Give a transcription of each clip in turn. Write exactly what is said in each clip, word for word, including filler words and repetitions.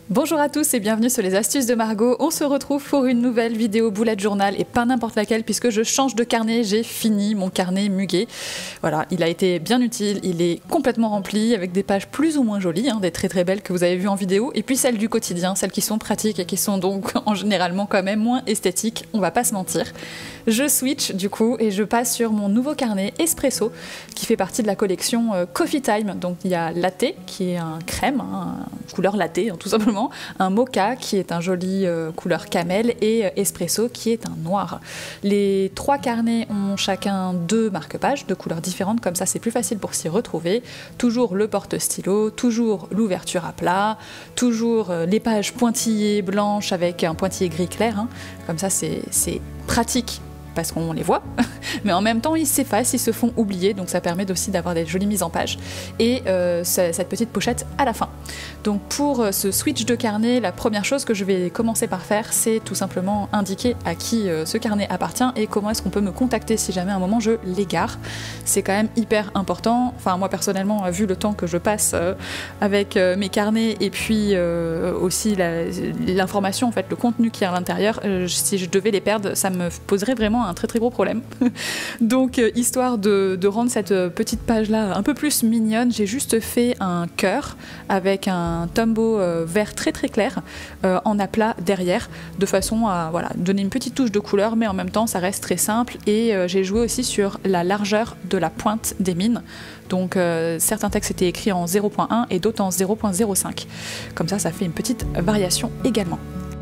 Bonjour à tous et bienvenue sur les astuces de Margot. On se retrouve pour une nouvelle vidéo bullet journal et pas n'importe laquelle puisque je change de carnet. J'ai fini mon carnet muguet. Voilà, il a été bien utile, il est complètement rempli avec des pages plus ou moins jolies, hein, des très très belles que vous avez vues en vidéo, et puis celles du quotidien, celles qui sont pratiques et qui sont donc en généralement quand même moins esthétiques, on va pas se mentir. Je switch du coup et je passe sur mon nouveau carnet Espresso qui fait partie de la collection euh, Coffee Time. Donc il y a Latte qui est un crème, hein, couleur latte hein, tout simplement, un mocha qui est un joli euh, couleur camel et euh, espresso qui est un noir. Les trois carnets ont chacun deux marque-pages de couleurs différentes, comme ça c'est plus facile pour s'y retrouver. Toujours le porte-stylo, toujours l'ouverture à plat, toujours euh, les pages pointillées blanches avec un pointillé gris clair, hein. Comme ça c'est pratique parce qu'on les voit, mais en même temps ils s'effacent, ils se font oublier, donc ça permet aussi d'avoir des jolies mises en page. Et euh, cette petite pochette à la fin. Donc pour ce switch de carnet, la première chose que je vais commencer par faire, c'est tout simplement indiquer à qui euh, ce carnet appartient et comment est-ce qu'on peut me contacter si jamais à un moment je l'égare. C'est quand même hyper important, enfin moi personnellement, vu le temps que je passe euh, avec euh, mes carnets et puis euh, aussi l'information, en fait, le contenu qui est à l'intérieur, euh, si je devais les perdre, ça me poserait vraiment un très très gros problème. Donc euh, histoire de, de rendre cette petite page là un peu plus mignonne, j'ai juste fait un cœur avec un tombeau euh, vert très très clair euh, en aplat derrière, de façon à voilà, donner une petite touche de couleur, mais en même temps ça reste très simple. Et euh, j'ai joué aussi sur la largeur de la pointe des mines. Donc euh, certains textes étaient écrits en zéro point un et d'autres en zéro point zéro cinq. Comme ça, ça fait une petite variation également.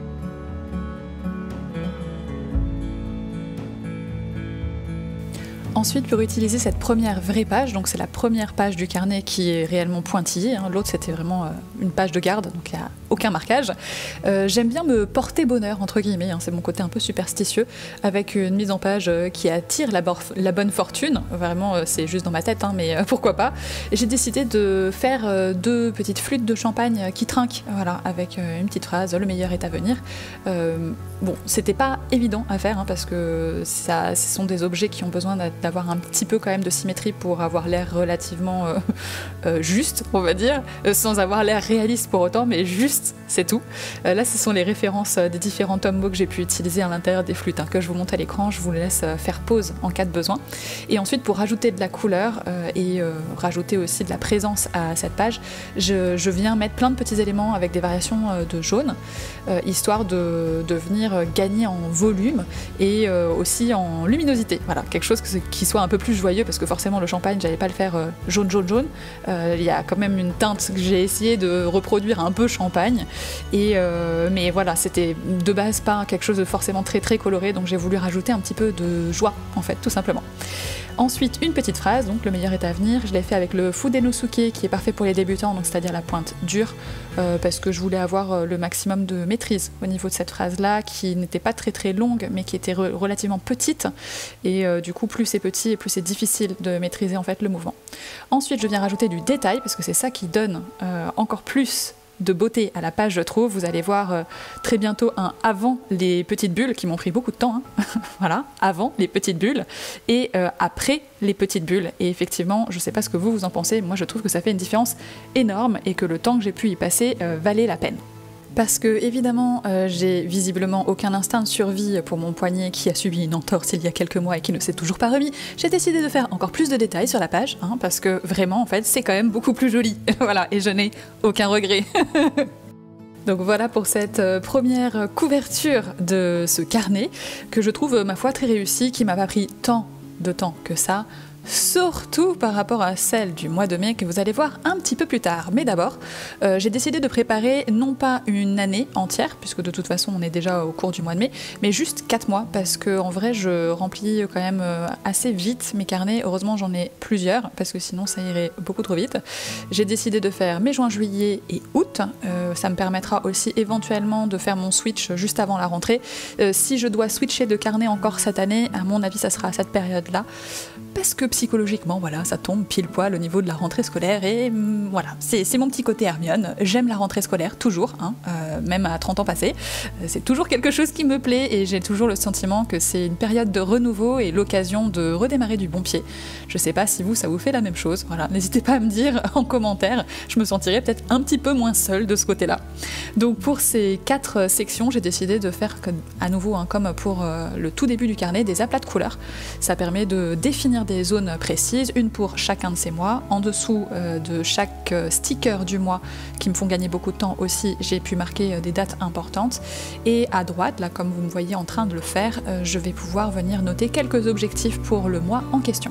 Ensuite, pour utiliser cette première vraie page, donc c'est la première page du carnet qui est réellement pointillée, hein, l'autre c'était vraiment euh, une page de garde, donc il n'y a aucun marquage. Euh, J'aime bien me porter bonheur, entre guillemets, hein, c'est mon côté un peu superstitieux, avec une mise en page euh, qui attire la, la bonne fortune, vraiment euh, c'est juste dans ma tête, hein, mais euh, pourquoi pas. J'ai décidé de faire euh, deux petites flûtes de champagne qui trinquent, voilà, avec euh, une petite phrase, le meilleur est à venir. Euh, bon, c'était pas évident à faire, hein, parce que ça, ce sont des objets qui ont besoin d'avoir un petit peu quand même de symétrie pour avoir l'air relativement euh, euh, juste, on va dire, euh, sans avoir l'air réaliste pour autant, mais juste, c'est tout. Euh, là, ce sont les références euh, des différents tombeaux que j'ai pu utiliser à l'intérieur des flûtes, hein, que je vous montre à l'écran, je vous laisse euh, faire pause en cas de besoin. Et ensuite, pour rajouter de la couleur euh, et euh, rajouter aussi de la présence à cette page, je, je viens mettre plein de petits éléments avec des variations euh, de jaune, euh, histoire de, de venir gagner en volume et euh, aussi en luminosité. Voilà, quelque chose que, qui soit un peu plus joyeux, parce que forcément le champagne j'allais pas le faire euh, jaune jaune jaune, euh, il y a quand même une teinte que j'ai essayé de reproduire un peu champagne, et euh, mais voilà, c'était de base pas quelque chose de forcément très très coloré, donc j'ai voulu rajouter un petit peu de joie en fait, tout simplement. Ensuite, une petite phrase, donc le meilleur est à venir. Je l'ai fait avec le Fudenosuke qui est parfait pour les débutants, donc c'est-à-dire la pointe dure, euh, parce que je voulais avoir euh, le maximum de maîtrise au niveau de cette phrase-là, qui n'était pas très très longue, mais qui était re relativement petite, et euh, du coup plus c'est petit et plus c'est difficile de maîtriser en fait le mouvement. Ensuite, je viens rajouter du détail, parce que c'est ça qui donne euh, encore plus de beauté à la page, je trouve. Vous allez voir euh, très bientôt un avant les petites bulles qui m'ont pris beaucoup de temps, hein. Voilà, avant les petites bulles et euh, après les petites bulles. Et effectivement, je sais pas ce que vous vous en pensez, moi je trouve que ça fait une différence énorme et que le temps que j'ai pu y passer euh, valait la peine. Parce que évidemment, euh, j'ai visiblement aucun instinct de survie pour mon poignet qui a subi une entorse il y a quelques mois et qui ne s'est toujours pas remis. J'ai décidé de faire encore plus de détails sur la page, hein, parce que vraiment, en fait, c'est quand même beaucoup plus joli. Voilà, et je n'ai aucun regret. Donc voilà pour cette première couverture de ce carnet, que je trouve, ma foi, très réussi, qui m'a pas pris tant de temps que ça. Surtout par rapport à celle du mois de mai que vous allez voir un petit peu plus tard. Mais d'abord, euh, j'ai décidé de préparer non pas une année entière, puisque de toute façon on est déjà au cours du mois de mai, mais juste quatre mois, parce que en vrai je remplis quand même assez vite mes carnets. Heureusement j'en ai plusieurs, parce que sinon ça irait beaucoup trop vite. J'ai décidé de faire mai, juin, juillet et août. Euh, ça me permettra aussi éventuellement de faire mon switch juste avant la rentrée. Euh, si je dois switcher de carnet encore cette année, à mon avis ça sera à cette période-là, parce que psychologiquement, voilà, ça tombe pile poil au niveau de la rentrée scolaire et hum, voilà, c'est mon petit côté Hermione. J'aime la rentrée scolaire, toujours, hein, euh, même à trente ans passés. C'est toujours quelque chose qui me plaît et j'ai toujours le sentiment que c'est une période de renouveau et l'occasion de redémarrer du bon pied. Je sais pas si vous, ça vous fait la même chose. Voilà, n'hésitez pas à me dire en commentaire, je me sentirais peut-être un petit peu moins seule de ce côté-là. Donc pour ces quatre sections, j'ai décidé de faire à nouveau, hein, comme pour euh, le tout début du carnet, des aplats de couleurs. Ça permet de définir des zones précises, une pour chacun de ces mois. En dessous euh, de chaque sticker du mois, qui me font gagner beaucoup de temps aussi, j'ai pu marquer euh, des dates importantes. Et à droite, là comme vous me voyez en train de le faire, euh, je vais pouvoir venir noter quelques objectifs pour le mois en question.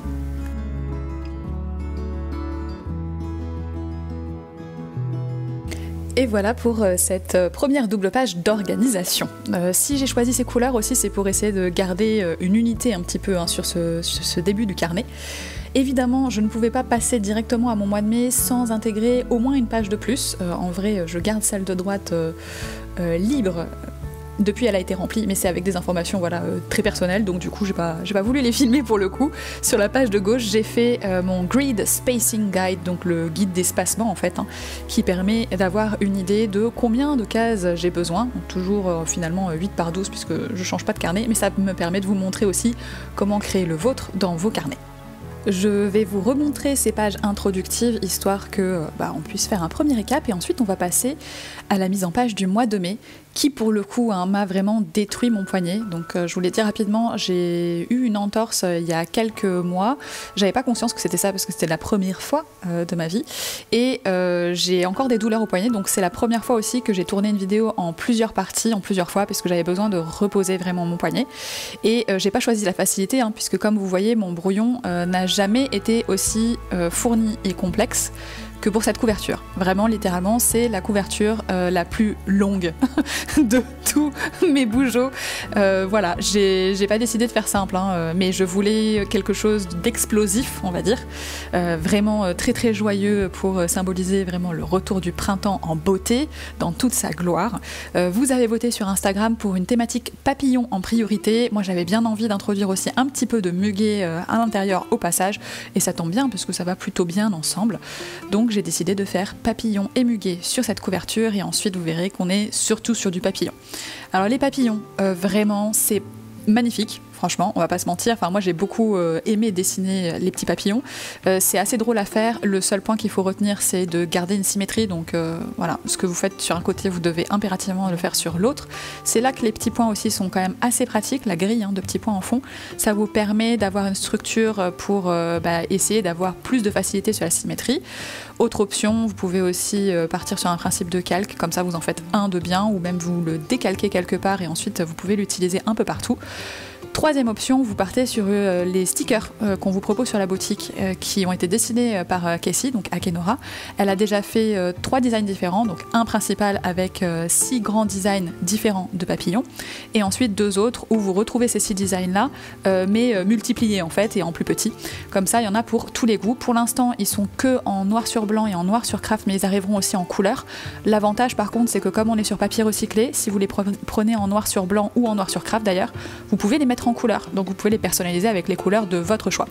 Et voilà pour cette première double page d'organisation. Euh, si j'ai choisi ces couleurs aussi, c'est pour essayer de garder une unité un petit peu hein, sur, ce, sur ce début du carnet. Évidemment, je ne pouvais pas passer directement à mon mois de mai sans intégrer au moins une page de plus. Euh, en vrai, je garde celle de droite euh, euh, libre. Depuis, elle a été remplie, mais c'est avec des informations voilà, euh, très personnelles, donc du coup, j'ai pas, j'ai pas voulu les filmer pour le coup. Sur la page de gauche, j'ai fait euh, mon Grid Spacing Guide, donc le guide d'espacement en fait, hein, qui permet d'avoir une idée de combien de cases j'ai besoin. Donc, toujours euh, finalement huit par douze, puisque je change pas de carnet, mais ça me permet de vous montrer aussi comment créer le vôtre dans vos carnets. Je vais vous remontrer ces pages introductives, histoire que bah, on puisse faire un premier récap, et ensuite on va passer à la mise en page du mois de mai, qui pour le coup hein, m'a vraiment détruit mon poignet. Donc euh, je vous l'ai dit rapidement, j'ai eu une entorse euh, il y a quelques mois. J'avais pas conscience que c'était ça parce que c'était la première fois euh, de ma vie. Et euh, j'ai encore des douleurs au poignet, donc c'est la première fois aussi que j'ai tourné une vidéo en plusieurs parties, en plusieurs fois, parce que j'avais besoin de reposer vraiment mon poignet. Et euh, j'ai pas choisi la facilité, hein, puisque comme vous voyez, mon brouillon euh, n'a jamais été aussi euh, fourni et complexe que pour cette couverture. Vraiment, littéralement, c'est la couverture euh, la plus longue de tous mes bougeots. Euh, voilà, j'ai pas décidé de faire simple, hein, mais je voulais quelque chose d'explosif, on va dire. Euh, vraiment euh, très très joyeux pour symboliser vraiment le retour du printemps en beauté, dans toute sa gloire. Euh, vous avez voté sur Instagram pour une thématique papillon en priorité. Moi, j'avais bien envie d'introduire aussi un petit peu de muguet euh, à l'intérieur au passage, et ça tombe bien parce que ça va plutôt bien ensemble. Donc j'ai décidé de faire papillon et muguet sur cette couverture, et ensuite vous verrez qu'on est surtout sur du papillon. Alors les papillons, euh, vraiment c'est magnifique. Franchement, on va pas se mentir, enfin moi j'ai beaucoup euh, aimé dessiner les petits papillons. Euh, c'est assez drôle à faire, le seul point qu'il faut retenir c'est de garder une symétrie, donc euh, voilà, ce que vous faites sur un côté vous devez impérativement le faire sur l'autre. C'est là que les petits points aussi sont quand même assez pratiques, la grille hein, de petits points en fond, ça vous permet d'avoir une structure pour euh, bah, essayer d'avoir plus de facilité sur la symétrie. Autre option, vous pouvez aussi euh, partir sur un principe de calque, comme ça vous en faites un de bien, ou même vous le décalquez quelque part et ensuite vous pouvez l'utiliser un peu partout. Troisième option, vous partez sur euh, les stickers euh, qu'on vous propose sur la boutique, euh, qui ont été dessinés euh, par euh, Casey, donc Akenora. Elle a déjà fait euh, trois designs différents, donc un principal avec euh, six grands designs différents de papillons, et ensuite deux autres où vous retrouvez ces six designs-là, euh, mais euh, multipliés en fait et en plus petits. Comme ça, il y en a pour tous les goûts. Pour l'instant, ils sont que en noir sur blanc et en noir sur craft, mais ils arriveront aussi en couleur. L'avantage par contre, c'est que comme on est sur papier recyclé, si vous les prenez en noir sur blanc ou en noir sur craft d'ailleurs, vous pouvez les mettre en couleur, donc vous pouvez les personnaliser avec les couleurs de votre choix.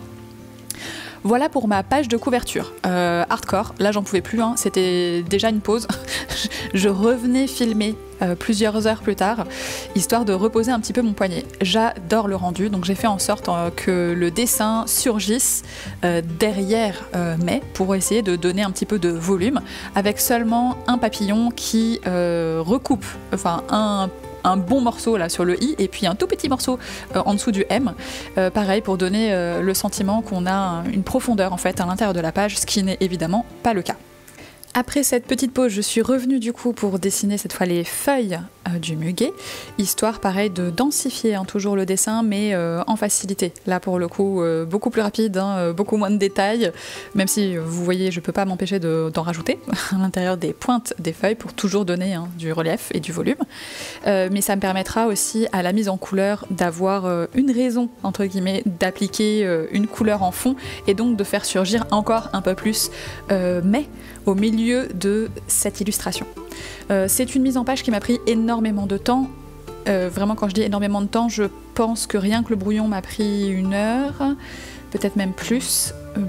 Voilà pour ma page de couverture. Euh, hardcore, là j'en pouvais plus, hein. C'était déjà une pause. Je revenais filmer euh, plusieurs heures plus tard, histoire de reposer un petit peu mon poignet. J'adore le rendu, donc j'ai fait en sorte euh, que le dessin surgisse euh, derrière euh, mai, pour essayer de donner un petit peu de volume, avec seulement un papillon qui euh, recoupe, enfin un un bon morceau là sur le i et puis un tout petit morceau euh, en dessous du M, euh, pareil pour donner euh, le sentiment qu'on a une profondeur en fait à l'intérieur de la page, ce qui n'est évidemment pas le cas. Après cette petite pause, je suis revenue du coup pour dessiner cette fois les feuilles euh, du muguet, histoire pareil de densifier hein, toujours le dessin, mais euh, en facilité. Là pour le coup, euh, beaucoup plus rapide, hein, euh, beaucoup moins de détails, même si vous voyez, je peux pas m'empêcher de, d'en rajouter à l'intérieur des pointes des feuilles pour toujours donner hein, du relief et du volume. Euh, mais ça me permettra aussi à la mise en couleur d'avoir euh, une raison, entre guillemets, d'appliquer euh, une couleur en fond et donc de faire surgir encore un peu plus euh, mais au milieu de cette illustration. Euh, c'est une mise en page qui m'a pris énormément de temps. Euh, vraiment, quand je dis énormément de temps, je pense que rien que le brouillon m'a pris une heure, peut-être même plus. Euh,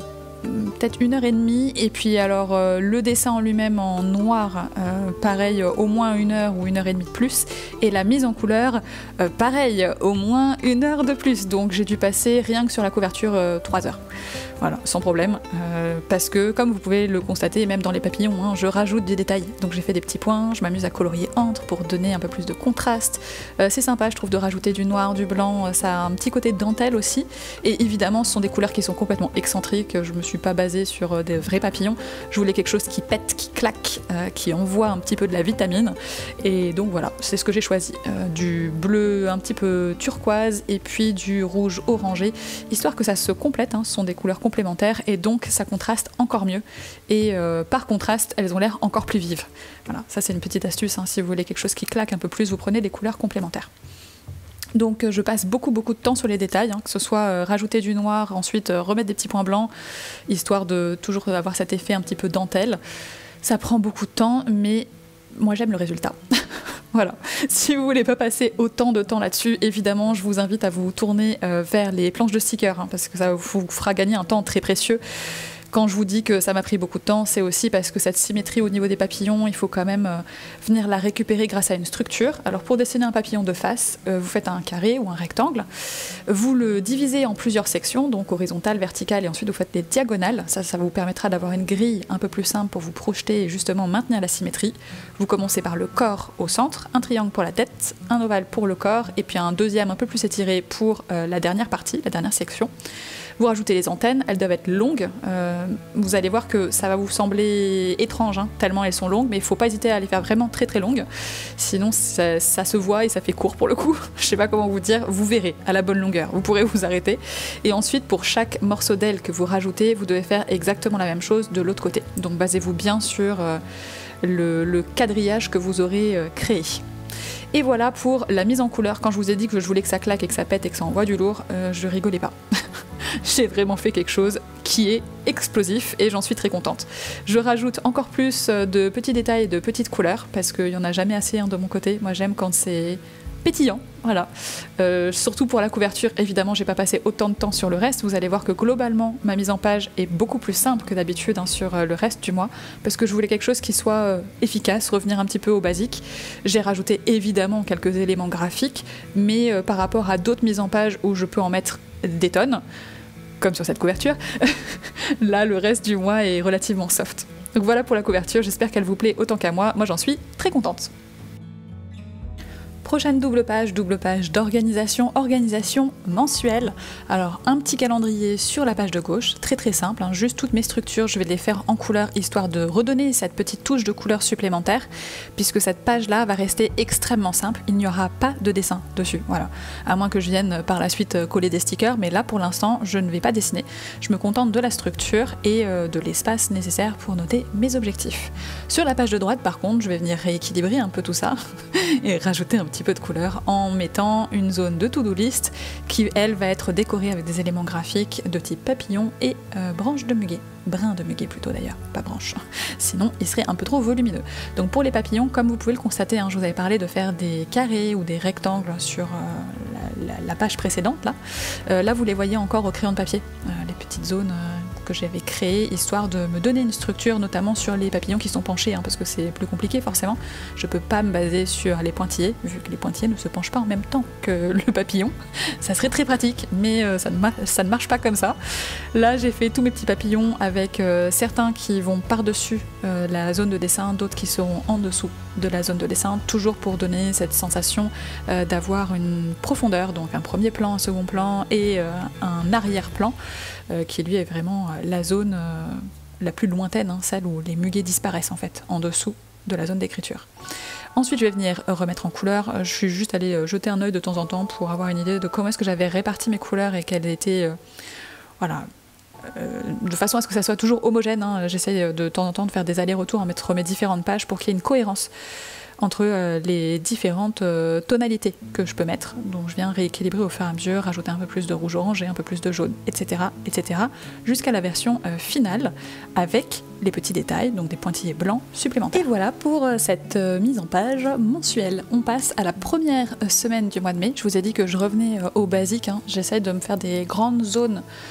peut-être une heure et demie, et puis alors euh, le dessin en lui-même en noir, euh, pareil, euh, au moins une heure ou une heure et demie de plus, et la mise en couleur, euh, pareil, au moins une heure de plus, donc j'ai dû passer rien que sur la couverture euh, trois heures. Voilà, sans problème, euh, parce que comme vous pouvez le constater, même dans les papillons, hein, je rajoute des détails. Donc j'ai fait des petits points, je m'amuse à colorier entre pour donner un peu plus de contraste. Euh, c'est sympa, je trouve, de rajouter du noir, du blanc, ça a un petit côté dentelle aussi. Et évidemment, ce sont des couleurs qui sont complètement excentriques, je me suis pas basée sur des vrais papillons. Je voulais quelque chose qui pète, qui claque, euh, qui envoie un petit peu de la vitamine. Et donc voilà, c'est ce que j'ai choisi. Euh, du bleu un petit peu turquoise et puis du rouge orangé, histoire que ça se complète, hein, ce sont des couleurs complémentaires et donc ça contraste encore mieux et euh, par contraste elles ont l'air encore plus vives. Voilà, ça c'est une petite astuce, hein. Si vous voulez quelque chose qui claque un peu plus, vous prenez des couleurs complémentaires. Donc je passe beaucoup beaucoup de temps sur les détails, hein, que ce soit euh, rajouter du noir, ensuite euh, remettre des petits points blancs, histoire de toujours avoir cet effet un petit peu dentelle. Ça prend beaucoup de temps, mais moi j'aime le résultat. Voilà, si vous voulez pas passer autant de temps là-dessus, évidemment, je vous invite à vous tourner euh, vers les planches de stickers, hein, parce que ça vous fera gagner un temps très précieux. Quand je vous dis que ça m'a pris beaucoup de temps, c'est aussi parce que cette symétrie au niveau des papillons, il faut quand même euh, venir la récupérer grâce à une structure. Alors pour dessiner un papillon de face, euh, vous faites un carré ou un rectangle, vous le divisez en plusieurs sections, donc horizontale, verticale, et ensuite vous faites des diagonales. Ça, ça vous permettra d'avoir une grille un peu plus simple pour vous projeter et justement maintenir la symétrie. Vous commencez par le corps au centre, un triangle pour la tête, un ovale pour le corps, et puis un deuxième un peu plus étiré pour euh, la dernière partie, la dernière section. Vous rajoutez les antennes, elles doivent être longues. Euh, vous allez voir que ça va vous sembler étrange, hein, tellement elles sont longues, mais il ne faut pas hésiter à les faire vraiment très très longues. Sinon, ça, ça se voit et ça fait court pour le coup. Je ne sais pas comment vous dire, vous verrez à la bonne longueur. Vous pourrez vous arrêter. Et ensuite, pour chaque morceau d'aile que vous rajoutez, vous devez faire exactement la même chose de l'autre côté. Donc basez-vous bien sur euh, le, le quadrillage que vous aurez euh, créé. Et voilà pour la mise en couleur. Quand je vous ai dit que je voulais que ça claque et que ça pète et que ça envoie du lourd, euh, je rigolais pas. J'ai vraiment fait quelque chose qui est explosif et j'en suis très contente. Je rajoute encore plus de petits détails, de petites couleurs, parce qu'il n'y en a jamais assez, hein, de mon côté. Moi j'aime quand c'est pétillant, voilà. Euh, surtout pour la couverture, évidemment j'ai pas passé autant de temps sur le reste. Vous allez voir que globalement ma mise en page est beaucoup plus simple que d'habitude, hein, sur le reste du mois, parce que je voulais quelque chose qui soit euh, efficace, revenir un petit peu au basique. J'ai rajouté évidemment quelques éléments graphiques, mais euh, par rapport à d'autres mises en page où je peux en mettre des tonnes, comme sur cette couverture, là le reste du mois est relativement soft. Donc voilà pour la couverture, j'espère qu'elle vous plaît autant qu'à moi, moi j'en suis très contente. Prochaine double page, double page d'organisation, organisation mensuelle. Alors un petit calendrier sur la page de gauche, très très simple, hein, juste toutes mes structures, je vais les faire en couleur histoire de redonner cette petite touche de couleur supplémentaire, puisque cette page-là va rester extrêmement simple, il n'y aura pas de dessin dessus, voilà. À moins que je vienne par la suite coller des stickers, mais là pour l'instant je ne vais pas dessiner. Je me contente de la structure et euh, de l'espace nécessaire pour noter mes objectifs. Sur la page de droite par contre, je vais venir rééquilibrer un peu tout ça et rajouter un petit peu de couleur en mettant une zone de to-do list qui elle va être décorée avec des éléments graphiques de type papillon et euh, branche de muguet, brin de muguet plutôt d'ailleurs, pas branche, sinon il serait un peu trop volumineux. Donc pour les papillons, comme vous pouvez le constater, hein, je vous avais parlé de faire des carrés ou des rectangles sur euh, la, la, la page précédente là. Euh, là vous les voyez encore au crayon de papier, euh, les petites zones euh, que j'avais créées histoire de me donner une structure, notamment sur les papillons qui sont penchés, hein, parce que c'est plus compliqué forcément. Je peux pas me baser sur les pointillés, vu que les pointillés ne se penchent pas en même temps que le papillon. Ça serait très pratique, mais euh, ça, ne ça ne marche pas comme ça. Là j'ai fait tous mes petits papillons avec euh, certains qui vont par-dessus euh, la zone de dessin, d'autres qui seront en dessous de la zone de dessin, toujours pour donner cette sensation euh, d'avoir une profondeur, donc un premier plan, un second plan et euh, un arrière-plan, euh, qui lui est vraiment euh, la zone euh, la plus lointaine, hein, celle où les muguets disparaissent en fait, en dessous de la zone d'écriture. Ensuite je vais venir remettre en couleur, je suis juste allée jeter un œil de temps en temps pour avoir une idée de comment est-ce que j'avais réparti mes couleurs et quelles étaient, euh, voilà, euh, de façon à ce que ça soit toujours homogène, hein. J'essaye de temps en temps de faire des allers-retours entre mes différentes pages pour qu'il y ait une cohérence entre euh, les différentes euh, tonalités que je peux mettre. Donc je viens rééquilibrer au fur et à mesure, rajouter un peu plus de rouge orangé, un peu plus de jaune, et cetera, et cetera, jusqu'à la version euh, finale avec les petits détails, donc des pointillés blancs supplémentaires. Et voilà pour euh, cette euh, mise en page mensuelle. On passe à la première semaine du mois de mai. Je vous ai dit que je revenais euh, au basique, hein. J'essaye de me faire des grandes zones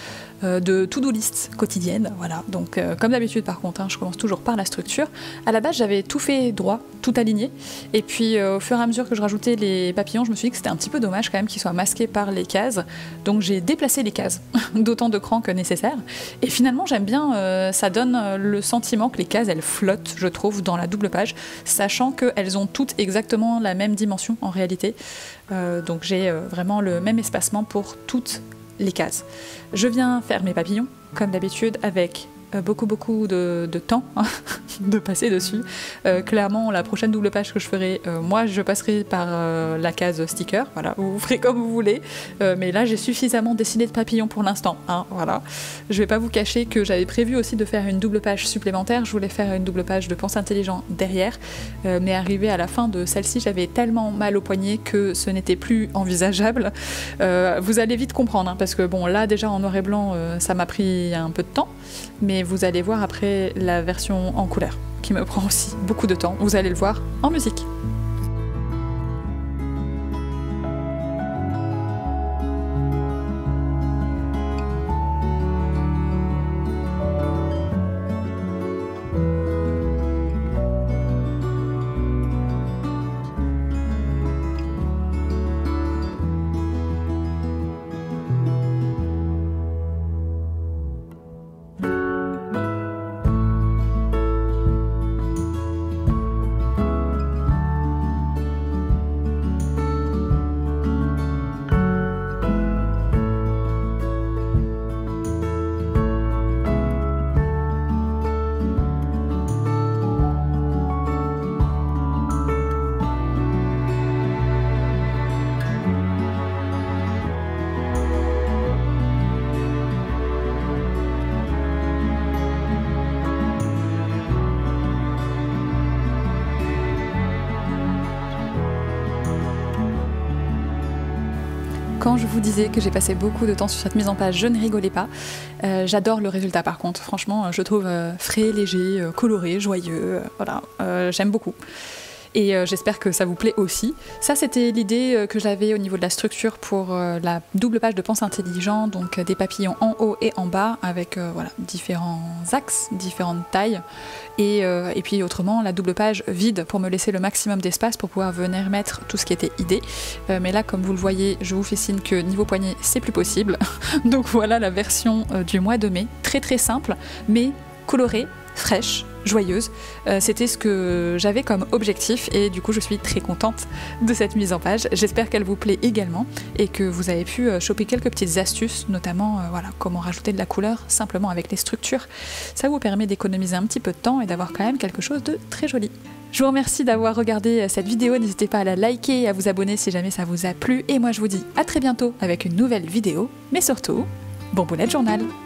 euh, de to-do list quotidienne. Voilà. Donc euh, comme d'habitude par contre, hein, je commence toujours par la structure. À la base j'avais tout fait droit, tout aligné, et puis euh, au fur et à mesure que je rajoutais les papillons, je me suis dit que c'était un petit peu dommage quand même qu'ils soient masqués par les cases. Donc j'ai déplacé les cases d'autant de cran que nécessaire. Et finalement j'aime bien, euh, ça donne le sentiment que les cases elles flottent, je trouve, dans la double page, sachant qu'elles ont toutes exactement la même dimension en réalité. Euh, donc j'ai euh, vraiment le même espacement pour toutes les cases. Je viens faire mes papillons, comme d'habitude, avec euh, beaucoup beaucoup de, de temps hein, de passer dessus. Euh, clairement, la prochaine double page que je ferai, euh, moi je passerai par euh, la case sticker, voilà, vous ferez comme vous voulez, euh, mais là j'ai suffisamment dessiné de papillons pour l'instant, hein, voilà. Je vais pas vous cacher que j'avais prévu aussi de faire une double page supplémentaire, je voulais faire une double page de Pense Intelligent derrière, euh, mais arrivé à la fin de celle-ci, j'avais tellement mal au poignet que ce n'était plus envisageable. Euh, vous allez vite comprendre, hein, parce que bon, là déjà en noir et blanc, euh, ça m'a pris un peu de temps, mais vous allez voir après la version en couleur, qui me prend aussi beaucoup de temps, vous allez le voir en musique. Quand je vous disais que j'ai passé beaucoup de temps sur cette mise en page, je ne rigolais pas. Euh, J'adore le résultat par contre, franchement, je trouve euh, frais, léger, euh, coloré, joyeux, euh, voilà, euh, j'aime beaucoup. Et euh, j'espère que ça vous plaît aussi. Ça, c'était l'idée euh, que j'avais au niveau de la structure pour euh, la double page de Pense Intelligent, donc euh, des papillons en haut et en bas, avec euh, voilà, différents axes, différentes tailles. Et, euh, et puis autrement, la double page vide pour me laisser le maximum d'espace pour pouvoir venir mettre tout ce qui était idée. Euh, mais là, comme vous le voyez, je vous fais signe que niveau poignet, c'est plus possible. Donc voilà la version euh, du mois de mai. Très très simple, mais colorée, fraîche, joyeuse. Euh, C'était ce que j'avais comme objectif et du coup je suis très contente de cette mise en page. J'espère qu'elle vous plaît également et que vous avez pu euh, choper quelques petites astuces, notamment euh, voilà, comment rajouter de la couleur simplement avec les structures. Ça vous permet d'économiser un petit peu de temps et d'avoir quand même quelque chose de très joli. Je vous remercie d'avoir regardé cette vidéo, n'hésitez pas à la liker et à vous abonner si jamais ça vous a plu et moi je vous dis à très bientôt avec une nouvelle vidéo, mais surtout, bon bullet journal!